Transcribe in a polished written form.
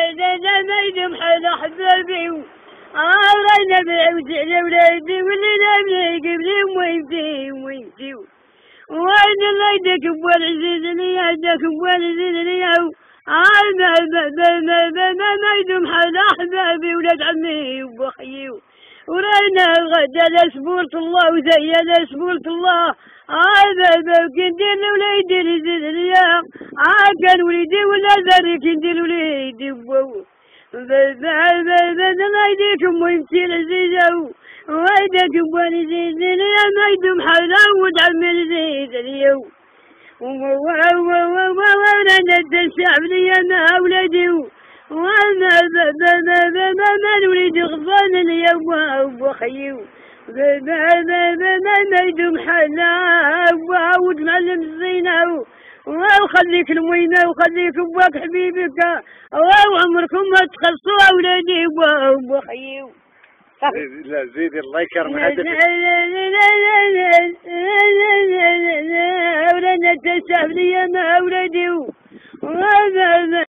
ما يدوم حال أحبابي راينا بعوزي ولادي واللي نامني قبلي ويمتي وين الله يدك بوالعزيز لي يدك بوالعزيز لي ما يدوم حال أحبابي ولاد عمي وأخيي وراينا غدا لسبولة الله وزي لسبولة الله كندير وليدي لزيد اليوم كان وليدي ولا ذري كندير وليدي الله يديكم ويمتي العزيزة ويدكم ولزيد اليوم ما يدوم حولا ودعم الزيد اليوم ورانا الشعب لي انا اولادي وانا ما نريد غضبان اليوم وخيو ما يدوم حنا وعود معلم الزينة وخليك الموينة وخليك بواك حبيبك وعمركم ما تخلصوا أولادي وخيو. لا زيدي الله يكرمك. أولادنا تسهل لي أنا أولادي